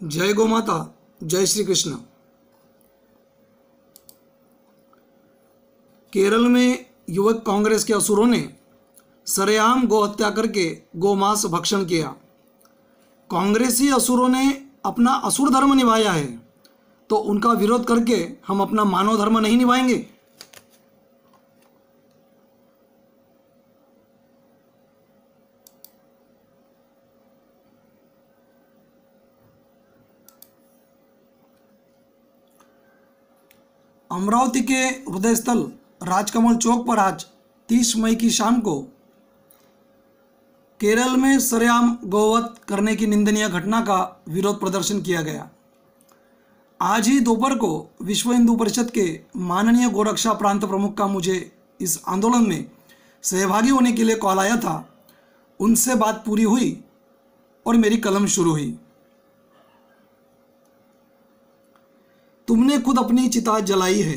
जय गौ माता, जय श्री कृष्ण। केरल में युवक कांग्रेस के असुरों ने सरेआम गौ हत्या करके गोमांस भक्षण किया। कांग्रेसी असुरों ने अपना असुर धर्म निभाया है, तो उनका विरोध करके हम अपना मानव धर्म नहीं निभाएंगे। अमरावती के हृदय स्थल राजकमल चौक पर आज 30 मई की शाम को केरल में सरेआम गौवध करने की निंदनीय घटना का विरोध प्रदर्शन किया गया। आज ही दोपहर को विश्व हिंदू परिषद के माननीय गोरक्षा प्रांत प्रमुख का मुझे इस आंदोलन में सहभागी होने के लिए कॉल आया था। उनसे बात पूरी हुई और मेरी कलम शुरू हुई। तुमने खुद अपनी चिता जलाई है।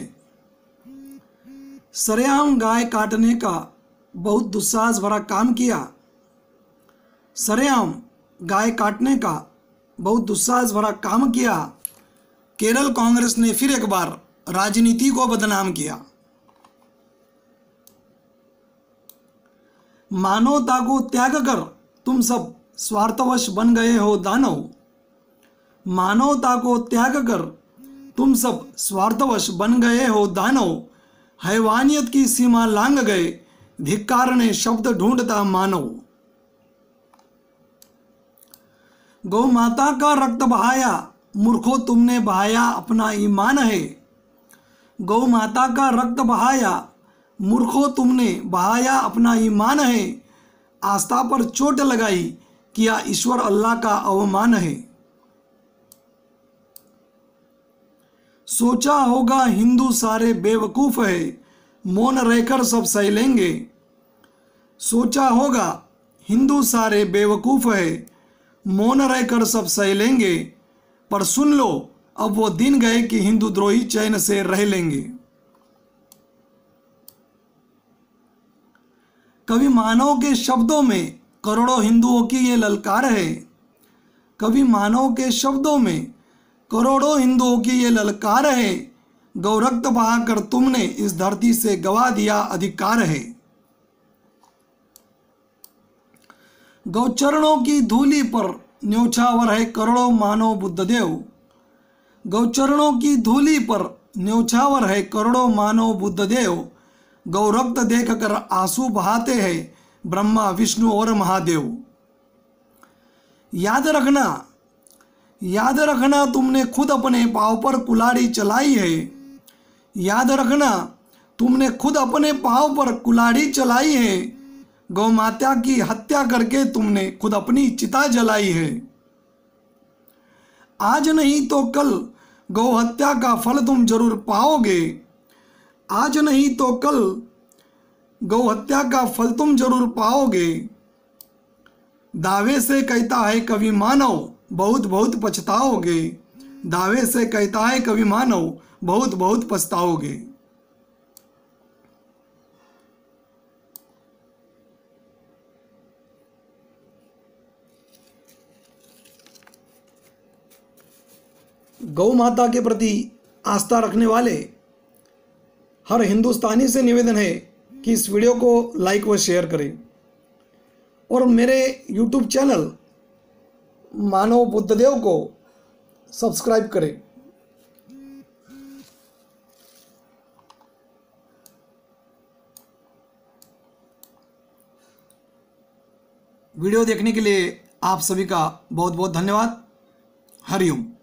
सरेआम गाय काटने का बहुत दुस्साहस भरा काम किया। सरेआम गाय काटने का बहुत दुस्साहस भरा काम किया। केरल कांग्रेस ने फिर एक बार राजनीति को बदनाम किया। मानवता को त्याग कर तुम सब स्वार्थवश बन गए हो दानव। मानवता को त्याग कर तुम सब स्वार्थवश बन गए हो दानव। हैवानियत की सीमा लांघ गए, धिक्कार ने शब्द ढूंढता मानव। गौ माता का रक्त बहाया, मूर्खों तुमने बहाया अपना ईमान है। गौ माता का रक्त बहाया, मूर्खों तुमने बहाया अपना ईमान है। आस्था पर चोट लगाई, किया ईश्वर अल्लाह का अवमान है। सोचा होगा हिंदू सारे बेवकूफ़ है, मौन रहकर सब सह लेंगे। सोचा होगा हिंदू सारे बेवकूफ़ है, मौन रहकर सब सह लेंगे। पर सुन लो अब वो दिन गए कि हिंदू द्रोही चैन से रह लेंगे। कवि मानव के शब्दों में करोड़ों हिंदुओं की ये ललकार है। कवि मानव के शब्दों में करोड़ों हिंदुओं की ये ललकार है। गौरक्त बहाकर तुमने इस धरती से गवा दिया अधिकार है। गौचरणों की धूली पर न्योछावर है करोड़ों मानव बुद्धदेव। गौचरणों की धूली पर न्योछावर है करोड़ों मानव बुद्धदेव। गौरक्त देख कर आंसू बहाते हैं ब्रह्मा विष्णु और महादेव। याद रखना तुमने खुद अपने पांव पर कुल्हाड़ी चलाई है। याद रखना तुमने खुद अपने पांव पर कुल्हाड़ी चलाई है। गौ माता की हत्या करके तुमने खुद अपनी चिता जलाई है। आज नहीं तो कल गौ हत्या का फल तुम जरूर पाओगे। आज नहीं तो कल गौ हत्या का फल तुम जरूर पाओगे। दावे से कहता है कवि मानव, बहुत बहुत पछताओगे। दावे से कहता है कवि मानव, बहुत बहुत पछताओगे। गौ माता के प्रति आस्था रखने वाले हर हिंदुस्तानी से निवेदन है कि इस वीडियो को लाइक व शेयर करें और मेरे YouTube चैनल मानव बुद्धदेव को सब्सक्राइब करें। वीडियो देखने के लिए आप सभी का बहुत बहुत धन्यवाद। हरिओम।